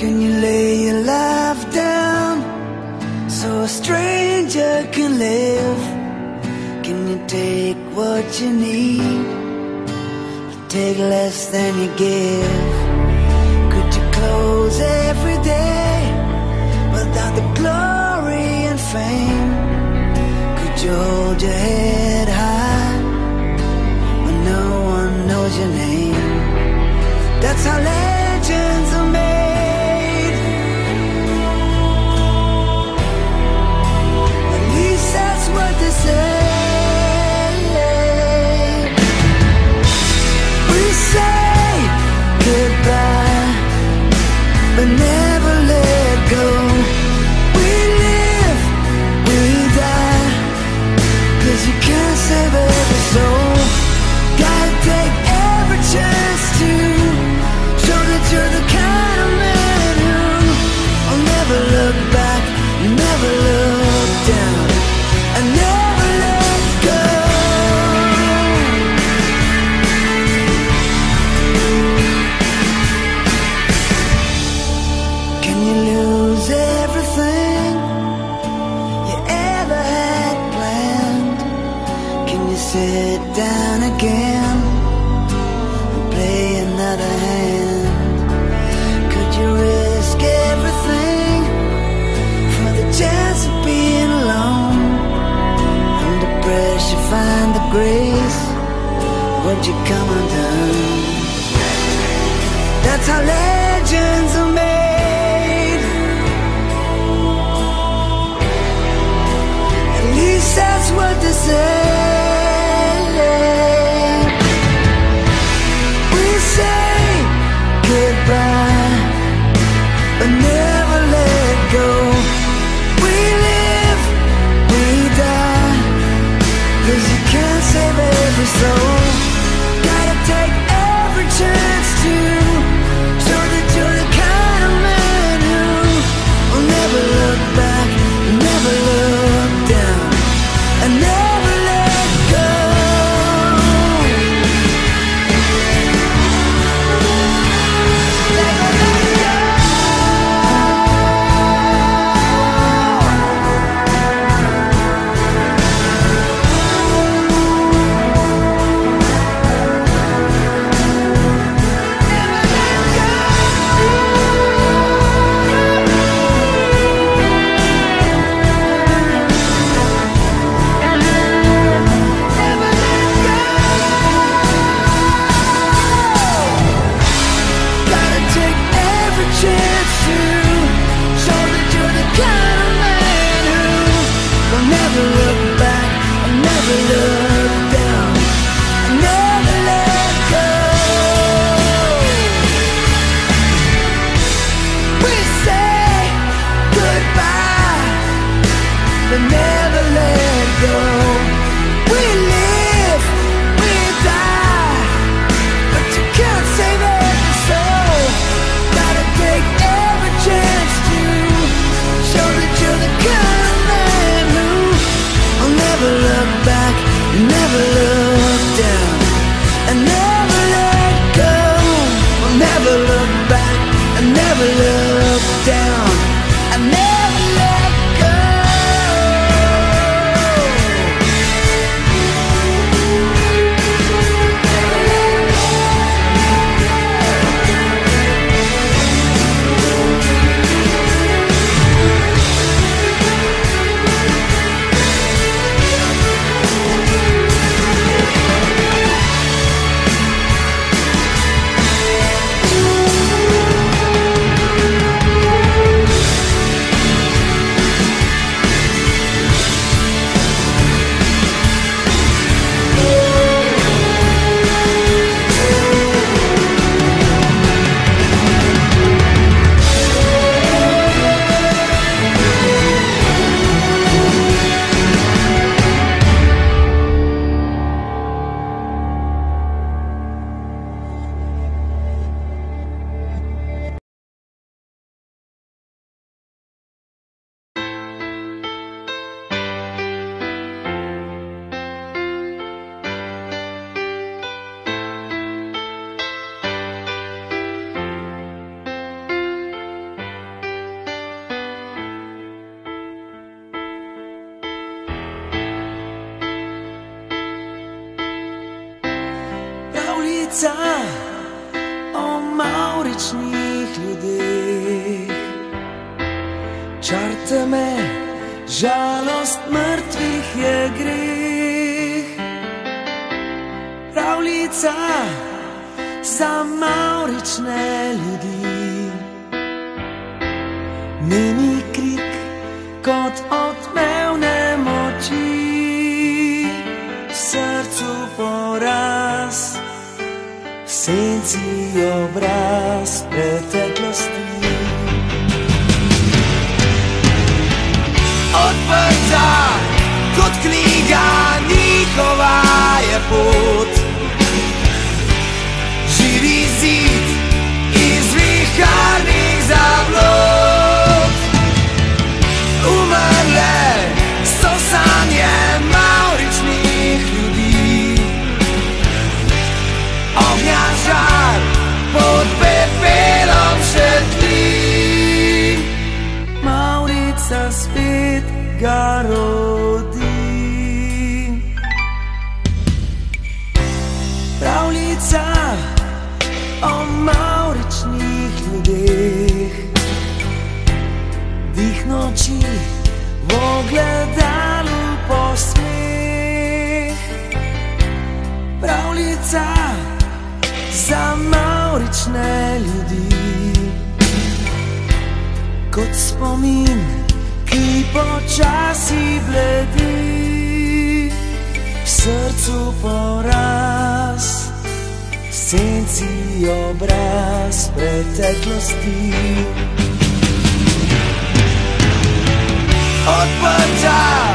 Can you lay your life down so a stranger can live? Can you take what you need, but take less than you give? Could you close every day without the glory and fame? Could you hold your head high when no one knows your name? That's how legends are made. At least that's what they say. We say goodbye, but never let go. We live, we die, 'cause you can't save every soul. Gotta take every chance to show that you're the kind of man who will never look back, never look down, and never let go. Can you lose everything you ever had planned? Can you sit down again and play another hand? Could you risk everything for the chance of being alone? Under pressure find the grace, would you come undone? That's how legends are made. At least that's what they say. We say goodbye, but never let go. We live, we die, 'cause you can't save every soul. Gotta take every chance to show that you're the kind of man who will never look back, never look down, and never let go. Never let go. Gotta take every chance to show that you're the kind of man who will never look back, and never look down, and never let go. We say goodbye, but never let go. We live, we die, but you can't save every soul. Gotta take every chance to show that you're the kind of man who will never look back, never look down, and never let go. Will never look back, and never look down, and never let go. Pravljica o mavričnih ljudeh, čar teme, žalost mrtvih je greh. Pravljica za mavrične ljudi, nemi krik kot odmevne moči, v srcu poraz, v senci obraz preteklosti. Odprta kot knjiga, njihova je pot, živi zid iz viharnih zablod. Umrle so sanje mavričnih ljudi, ognja žar pod pepelom še tli. Mavrica spet ga rodi. Pravljica o mavričnih ljudeh, dih noči v ogledalu posmeh. Pravljica za mavrične ljudi, kot spomin, ki počasi bledi, v srcu poraz, v senci obraz preteklosti. Odprta